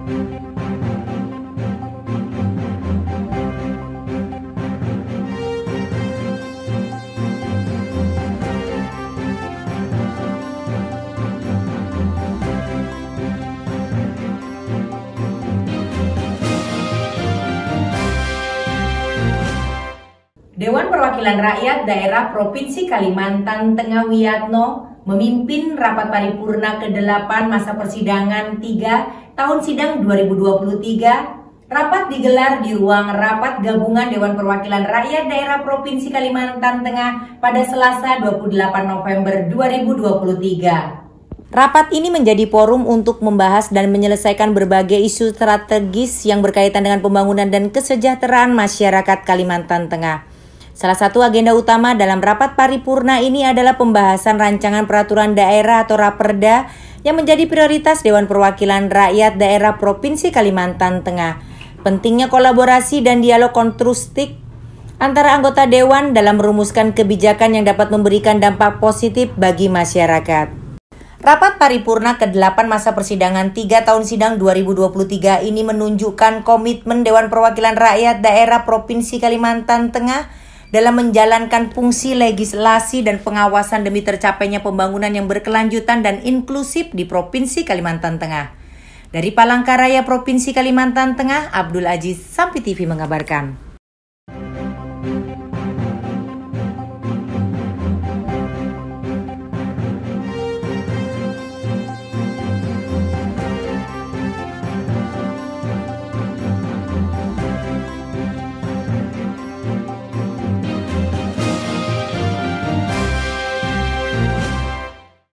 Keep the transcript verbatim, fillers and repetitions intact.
Dewan Perwakilan Rakyat Daerah Provinsi Kalimantan Tengah Wiyatno memimpin rapat paripurna kedelapan masa persidangan tiga tahun sidang dua ribu dua puluh tiga. Rapat digelar di ruang rapat gabungan Dewan Perwakilan Rakyat Daerah Provinsi Kalimantan Tengah pada Selasa dua puluh delapan November dua ribu dua puluh tiga. Rapat ini menjadi forum untuk membahas dan menyelesaikan berbagai isu strategis yang berkaitan dengan pembangunan dan kesejahteraan masyarakat Kalimantan Tengah. Salah satu agenda utama dalam rapat paripurna ini adalah pembahasan rancangan peraturan daerah atau Raperda yang menjadi prioritas Dewan Perwakilan Rakyat Daerah Provinsi Kalimantan Tengah. Pentingnya kolaborasi dan dialog konstruktif antara anggota Dewan dalam merumuskan kebijakan yang dapat memberikan dampak positif bagi masyarakat. Rapat paripurna kedelapan masa persidangan tiga tahun sidang dua ribu dua puluh tiga ini menunjukkan komitmen Dewan Perwakilan Rakyat Daerah Provinsi Kalimantan Tengah dalam menjalankan fungsi legislasi dan pengawasan demi tercapainya pembangunan yang berkelanjutan dan inklusif di Provinsi Kalimantan Tengah. Dari Palangkaraya, Provinsi Kalimantan Tengah, Abdul Aziz, Sampi T V mengabarkan.